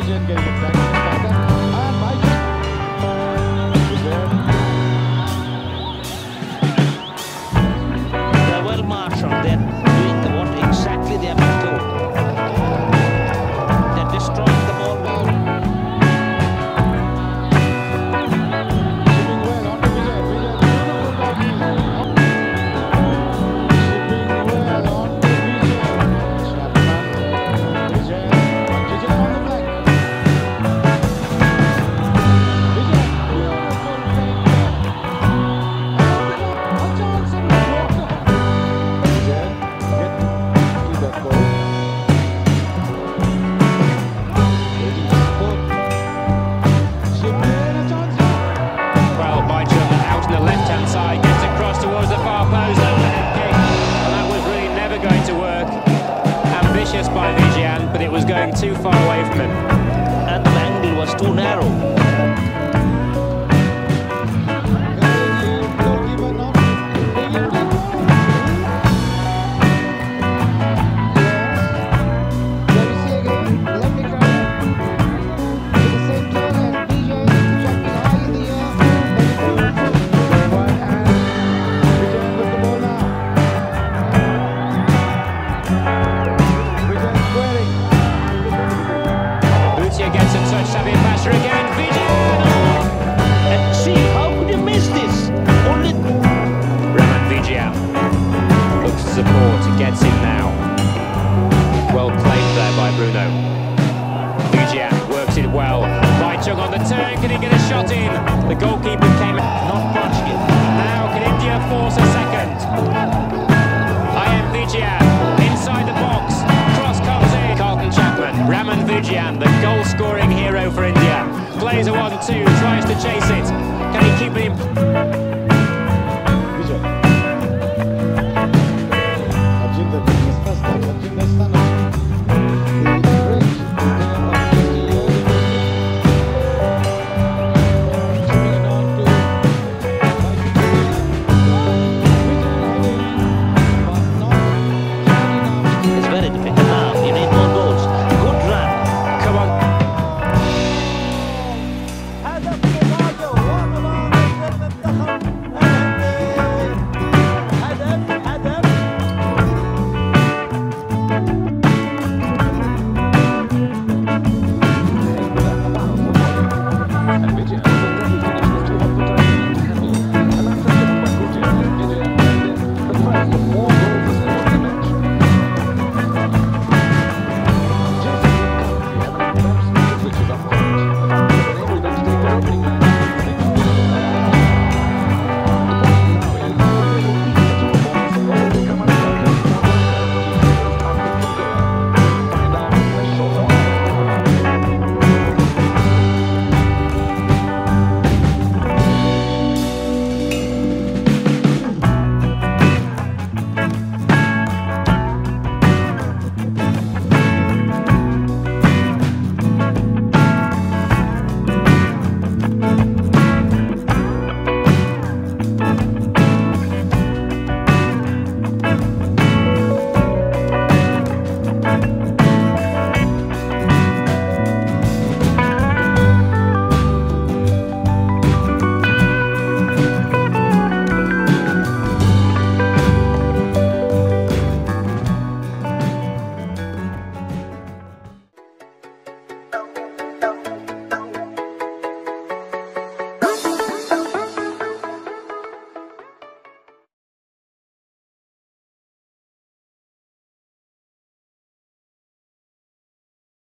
Vijayan getting it back in his backhand. And Vijayan. They were marched on them, doing what exactly they have been told. They're destroying the ball well. Shipping well on to Vijayan. Vijayan, beautiful ball. Shipping well on to Vijayan. Sharp run. Vijayan on the flank. Vijayan, beautiful fake there. A chance and walked off. Vijayan get to that goal. Ready to support. Shipping a chance here. Well, Vijayan out on the left-hand side, gets across towards the far post, overhead kick, and that was really never going to work. Ambitious by Vijayan, but it was going too far away from him. And the angle was too narrow. Goalkeeper not taking it well. Let me see again. Let me try. In the same turn and Vijayan jumping high in the air. One hand. Vijayan with the ball now. Vijayan squaring. Bhutia gets a touch, Sabir Pasha again, Vijayan! And see, how could you miss this? Only Raman Vijayan looks to support, gets in now. Well played there by Bruno. Vijayan works it well. Vijayan on the turn, can he get a shot in? The goalkeeper came not much here. Now can India force a second? M Vijayan inside the box. Cross comes in. Carlton Chapman, Raman Vijayan, the goal-scoring hero for India. Plays a 1-2, tries to chase it. Can he keep it